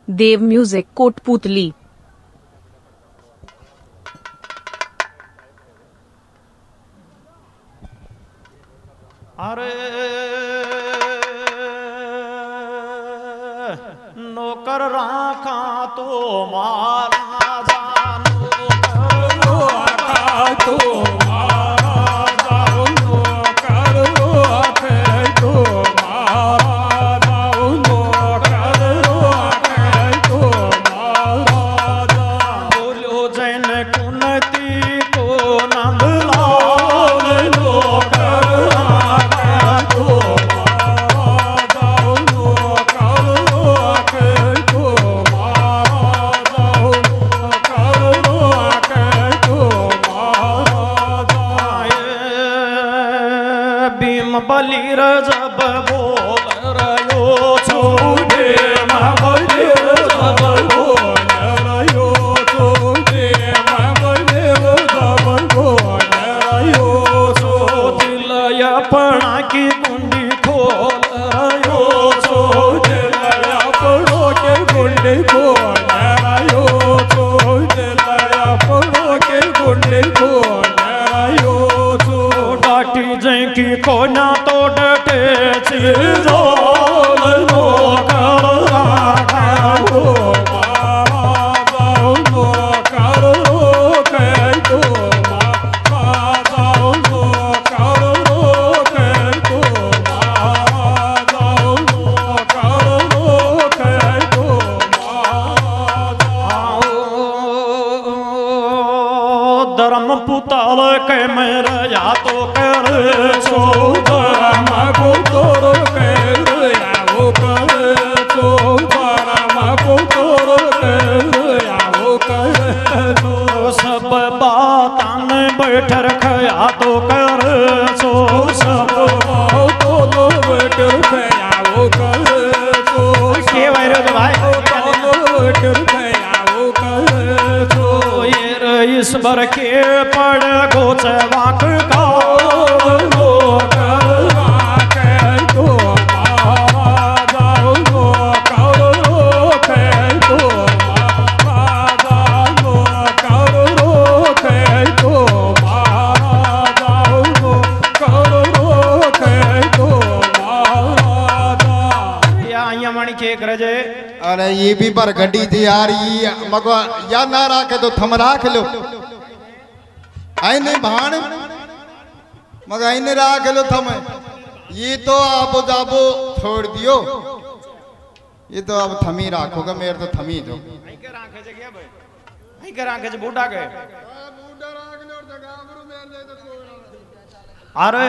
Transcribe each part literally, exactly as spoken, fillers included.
देव music Kotputli. अरे नौकर राखा तो मारा जा, नौकर राखा तो मारा जा, नौकर राखे तो मारा जा, नौकर राखे तो मारा जा। बोलो जैन कुनती को नंदलाल, नौकर राखे तो मारा जा, नौकर राखे तो मारा जा, नौकर राखे तो मारा जा। भीम बलिर जब बोल रयो छोड़े बलिर जब बोल रयो छोड़े बलिर जब बोल रयो छो, दिल अपना की कुंडी खोल रयो छो, दिल अपनों के कुंडी खोल रयो छो, दिल अपनों के कुंडी खोल रयो छो। डाटी जै की कोना तो डटे चिरो, नौकर राखा तो मारा जा, नौकर राखे तो मारा जा, नौकर राखे तो मारा जा, नौकर राखे तो मारा जा। धर्म पुताल के मेरा या तो कर सो, धर्म पुतर के या वो कर सो, धर्म पुतर के या वो कर सो। सब बातन बैठ रखया तो कर सो, सब बातों बैठ रखया वो कर सो। के वैरो भाई बैठ रखया वो कर सो। ये ईश्वर के पड़ गोच वाक का, नौकर राखे तो मारा जा, नौकर राखे तो मारा जा, नौकर राखे तो मारा जा, नौकर राखे तो मारा जा। या यमन के करजे। अरे ये भी पर गड्डी थी यार, ये मगवा या ना राखे तो थम राख लो, आईने भाण मगर आईने राख लो थम। ये तो आबो जाबो छोड़ दियो, ये तो अब थमी राखोगा, मेरे तो थमी दो। आई के राखे जे क्या भाई, आई के राखे जे बूढ़ा के बूढ़ा राख लो और जगावरू मेरे ले तो छोड़। अरे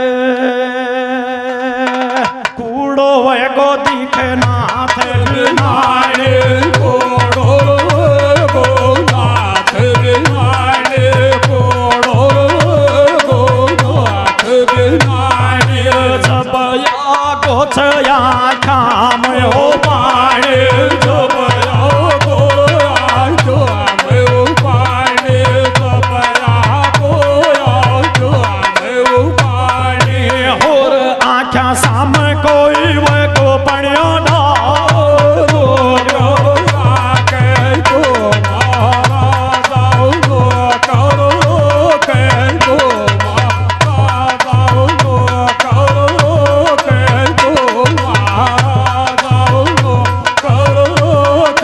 कूड़ो वे गो दिखे नाथ बिनाए, कूड़ो गो नाथ बिनाए, कूड़ो गो नाथ बिनाए। जब या गोछ या खाम हो पाए, जब या गो जो हमें हो पाए, जब या गो जो हमें हो पाए। और आँखा साम कोई वो को पढ़ियो ना, राखे तो मारा जा, नौकर राखे तो मारा जा, नौकर राखे तो मारा जा, नौकर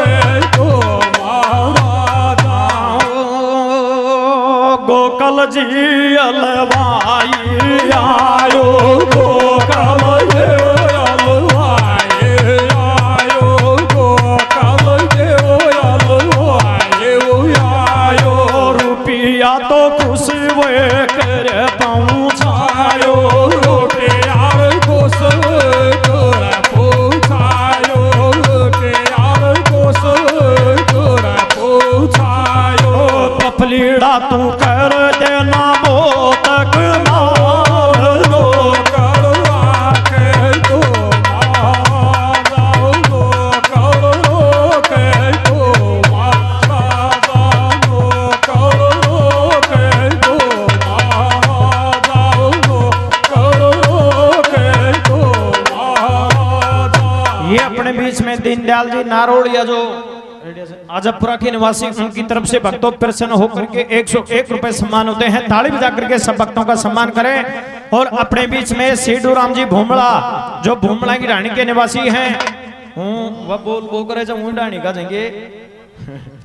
अपने बीच में दीनदयाल जी नारोड़िया जो आजपुरा के निवासी, उनकी तरफ से भक्तों प्रसन्न होकर के एक सौ एक रुपए सम्मान होते हैं। ताली बजा करके सब भक्तों का सम्मान करें। और अपने बीच में सीडू राम जी भूमड़ा, जो भूमड़ा की रानी के निवासी हैं, हूँ वह बोल वो करे जब ढाणी का जाएंगे